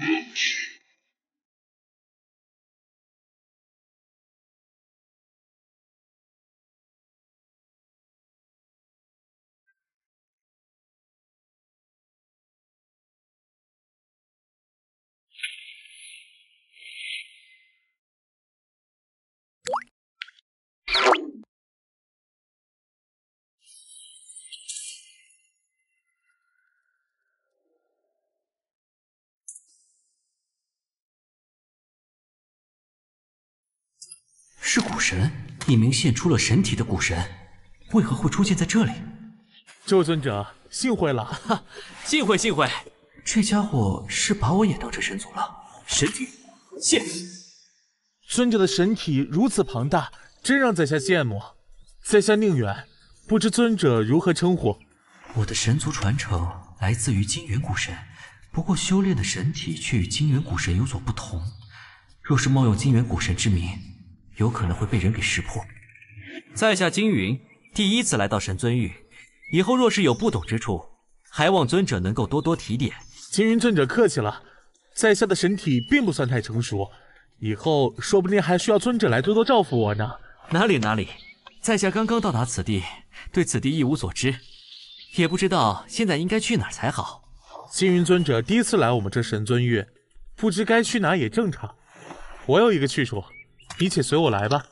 是古神，一名现出了神体的古神，为何会出现在这里？ 这位尊者，幸会了。 哈，幸会幸会。这家伙是把我也当成神族了。神体，谢。 尊者的神体如此庞大，真让在下羡慕。在下宁远，不知尊者如何称呼？ 我的神族传承来自于金元古神，不过修炼的神体却与金元古神有所不同。若是冒用金元古神之名，有可能会被人给识破。在下金云，第一次来到神尊域，以后若是有不懂之处，还望尊者能够多多提点。 金云尊者客气了，在下的神体并不算太成熟，以后说不定还需要尊者来多多照拂我呢。 哪里哪里，在下刚刚到达此地，对此地一无所知，也不知道现在应该去哪儿才好。 金云尊者第一次来我们这神尊域，不知该去哪也正常。我有一个去处，你且随我来吧。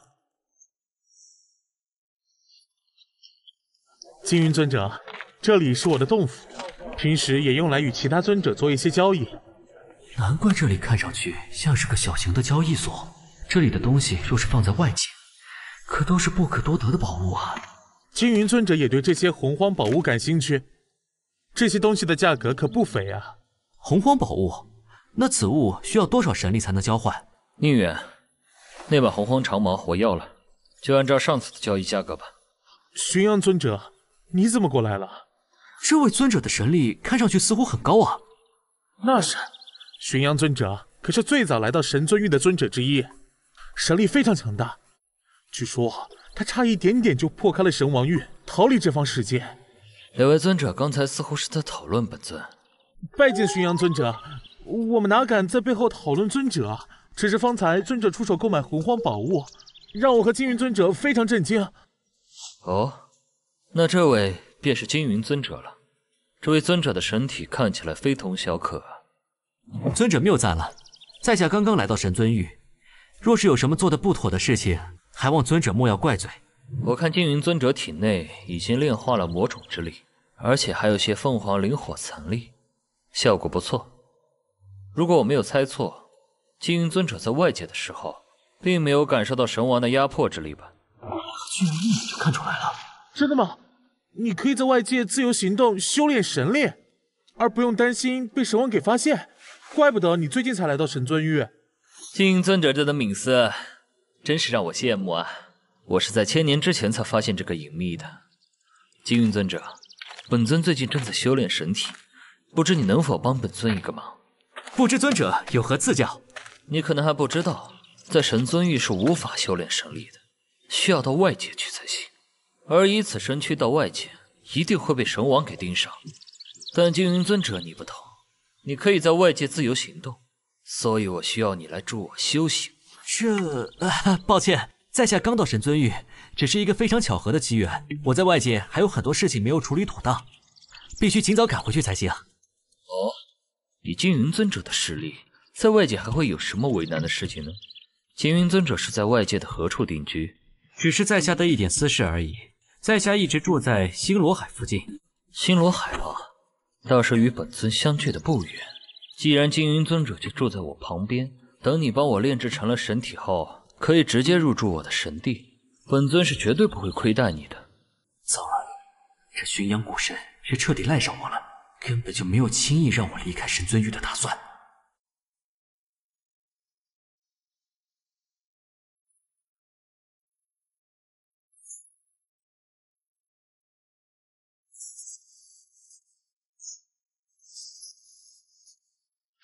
金云尊者，这里是我的洞府，平时也用来与其他尊者做一些交易。 难怪这里看上去像是个小型的交易所。这里的东西若是放在外界，可都是不可多得的宝物啊。 金云尊者也对这些洪荒宝物感兴趣，这些东西的价格可不菲啊。 洪荒宝物，那此物需要多少神力才能交换？ 宁远，那把洪荒长矛我要了，就按照上次的交易价格吧。 浔阳尊者，你怎么过来了？ 这位尊者的神力看上去似乎很高啊。 那是，浔阳尊者可是最早来到神尊域的尊者之一，神力非常强大。据说他差一点点就破开了神王域，逃离这方世界。 两位尊者刚才似乎是在讨论本尊。 拜见浔阳尊者，我们哪敢在背后讨论尊者？只是方才尊者出手购买洪荒宝物，让我和金云尊者非常震惊。 哦，那这位便是金云尊者了。这位尊者的神体看起来非同小可啊。 尊者谬赞了，在下刚刚来到神尊域，若是有什么做的不妥的事情，还望尊者莫要怪罪。 我看金云尊者体内已经炼化了魔种之力，而且还有些凤凰灵火残力，效果不错。如果我没有猜错，金云尊者在外界的时候，并没有感受到神王的压迫之力吧？ 居然一眼就看出来了。 真的吗？你可以在外界自由行动，修炼神力，而不用担心被神王给发现。怪不得你最近才来到神尊域。 金云尊者这等敏思，真是让我羡慕啊！我是在千年之前才发现这个隐秘的。金云尊者，本尊最近正在修炼神体，不知你能否帮本尊一个忙？ 不知尊者有何赐教？ 你可能还不知道，在神尊域是无法修炼神力的，需要到外界去才行。而以此身躯到外界，一定会被神王给盯上。但金云尊者你不同，你可以在外界自由行动，所以我需要你来助我修行。 抱歉，在下刚到神尊域，只是一个非常巧合的机缘。我在外界还有很多事情没有处理妥当，必须尽早赶回去才行。 哦，以金云尊者的实力，在外界还会有什么为难的事情呢？金云尊者是在外界的何处定居？ 只是在下的一点私事而已。在下一直住在星罗海附近。 星罗海啊，倒是与本尊相距的不远。既然金云尊者就住在我旁边，等你帮我炼制成了神体后，可以直接入住我的神地，本尊是绝对不会亏待你的。 糟了，这浔阳古神是彻底赖上我了，根本就没有轻易让我离开神尊域的打算。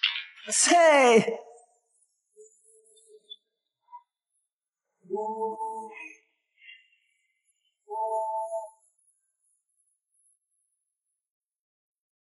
嘿。